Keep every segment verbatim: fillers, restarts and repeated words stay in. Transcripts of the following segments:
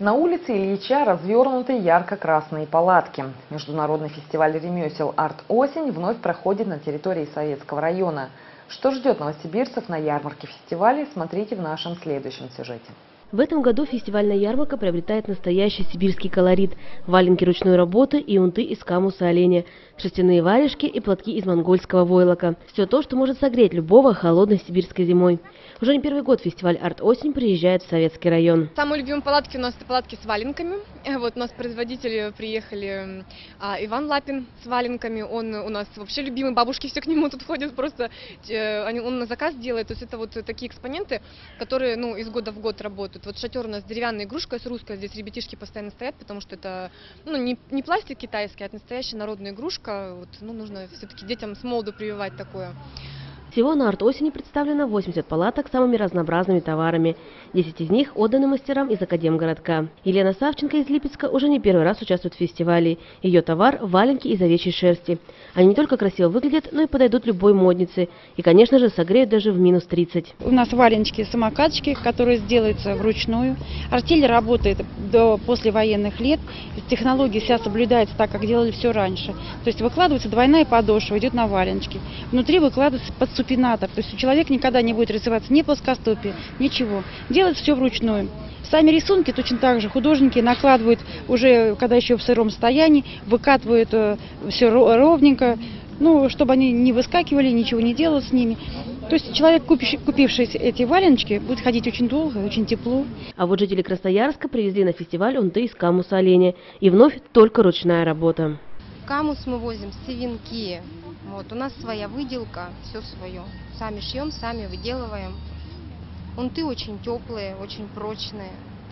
На улице Ильича развернуты ярко-красные палатки. Международный фестиваль ремесел «Арт-осень» вновь проходит на территории Советского района. Что ждет новосибирцев на ярмарке фестиваля, смотрите в нашем следующем сюжете. В этом году фестивальная ярмарка приобретает настоящий сибирский колорит. Валенки ручной работы и унты из камуса оленя, шерстяные варежки и платки из монгольского войлока. Все то, что может согреть любого холодной сибирской зимой. Уже не первый год фестиваль «Арт-осень» приезжает в Советский район. Самые любимые палатки у нас это палатки с валенками. Вот у нас производители приехали, а, Иван Лапин с валенками. Он у нас вообще любимый, бабушки все к нему тут ходят, просто э, он на заказ делает. То есть это вот такие экспоненты, которые ну, из года в год работают. Вот шатер у нас деревянная игрушка, с русской, здесь ребятишки постоянно стоят, потому что это ну, не, не пластик китайский, а это настоящая народная игрушка. Вот, ну, нужно все-таки детям с молоду прививать такое. Всего на «Арт-осени» представлено восемьдесят палаток с самыми разнообразными товарами. десять из них отданы мастерам из Академгородка. Елена Савченко из Липецка уже не первый раз участвует в фестивале. Ее товар – валенки из овечьей шерсти. Они не только красиво выглядят, но и подойдут любой моднице. И, конечно же, согреют даже в минус тридцать. У нас валеночки-самокатчики, которые делаются вручную. Артель работает до послевоенных лет. Технология вся соблюдается так, как делали все раньше. То есть выкладывается двойная подошва, идет на валеночки. Внутри выкладывается подсупинатор. То есть человек никогда не будет развиваться ни плоскостопие, ничего. Делается все вручную. Сами рисунки точно так же художники накладывают уже, когда еще в сыром состоянии, выкатывают все ровненько, ну, чтобы они не выскакивали, ничего не делают с ними. То есть человек, купивший эти валеночки, будет ходить очень долго, очень тепло. А вот жители Красноярска привезли на фестиваль унты из камуса оленя. И вновь только ручная работа. Камус мы возим, сывенки. Вот, у нас своя выделка, все свое. Сами шьем, сами выделываем. Унты очень теплые, очень прочные.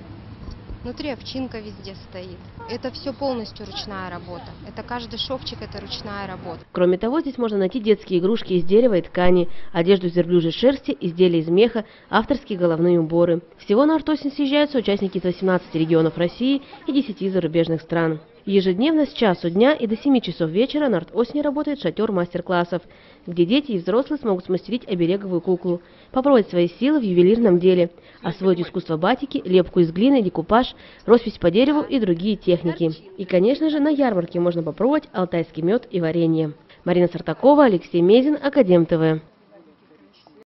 Внутри овчинка везде стоит. Это все полностью ручная работа. Это каждый шовчик, это ручная работа. Кроме того, здесь можно найти детские игрушки из дерева и ткани, одежду из верблюжьей шерсти, изделия из меха, авторские головные уборы. Всего на «Арт-осень» съезжаются участники из восемнадцати регионов России и десяти зарубежных стран. Ежедневно с часу дня и до семи часов вечера на «Арт-осени» работает шатер мастер-классов, где дети и взрослые смогут смастерить обереговую куклу, попробовать свои силы в ювелирном деле, освоить искусство батики, лепку из глины, декупаж, роспись по дереву и другие техники. И, конечно же, на ярмарке можно попробовать алтайский мед и варенье. Марина Сартакова, Алексей Мезин, Академ ТВ.